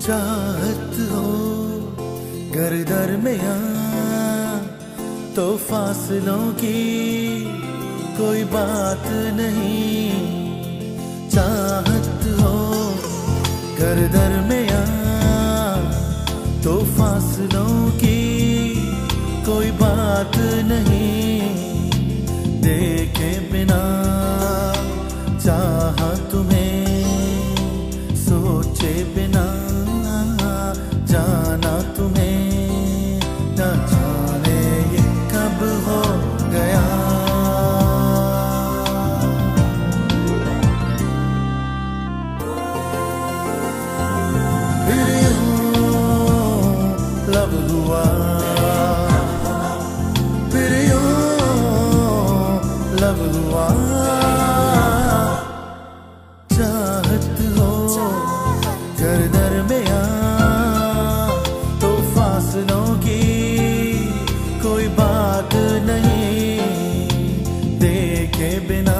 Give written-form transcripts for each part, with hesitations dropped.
चाहत हो घर दरमियां तो फासलों की कोई बात नहीं। चाहत हो घर दरमियां तो फासलों की कोई बात नहीं। देखे बिना चाहा तुम्हें, सोचे बिना जाना तुम्हें, न जाने ये कब हो गया। फिर यूं लब हुआ, फिर यूं लब हुआ। चाहत हो घर दरमियां तो फासलों की कोई बात नहीं। देखे बिना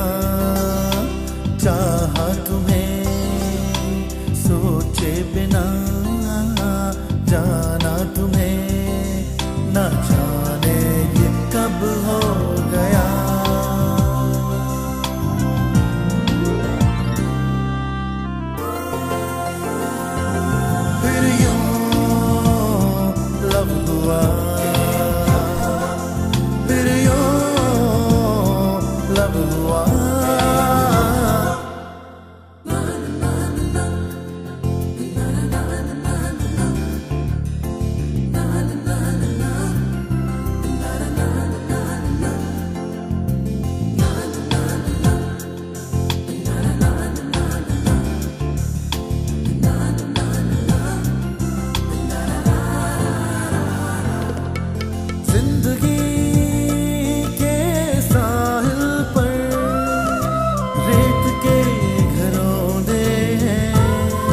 चाहा तुम्हें, सोचे बिना जाना तुम्हें, न जाने ये कब हो गया। फिर यूं लब हुआ, फिर यूं लब हुआ। जिंदगी के साहिल पर रेत के घरौंदे हैं,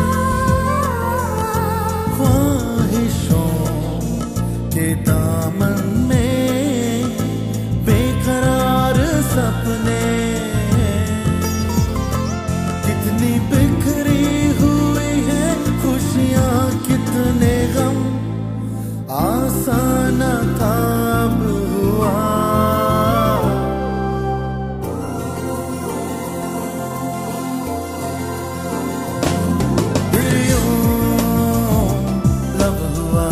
ख्वाहिशों के दामन में बेकरार सपने। कितनी बिखरी हुई है खुशियाँ, कितने गम, आसान था अब हुआ। फिर यूं लब हुआ,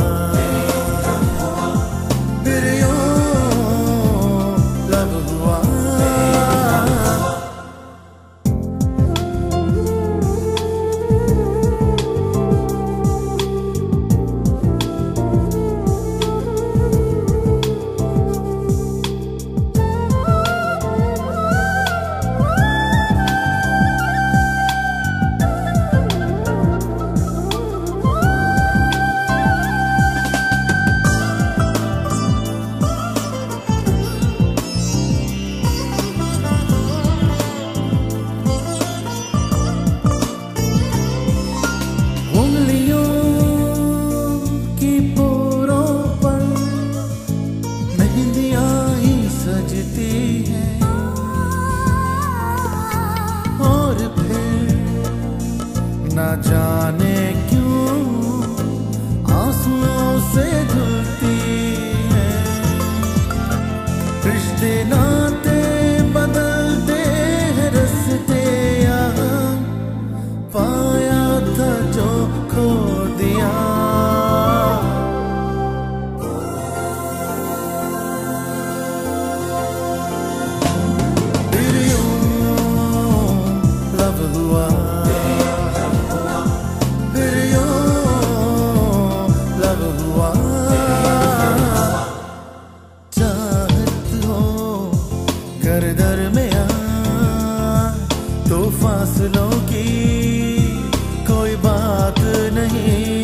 फिर यूं लब हुआ। उंगलियों की पोरों पर मेहंदियां ही सजती हैं, और फिर न जाने क्यों आंसुओं से धुलती हैं। रिश्ते नाते बदलते हैं, रस्ते यहाँ पाया था जो खो दिया। फिर यूं लब हुआ, फिर यूं लब हुआ। चाहत हो घर दरमियां तो फासलों की कोई बात नहीं।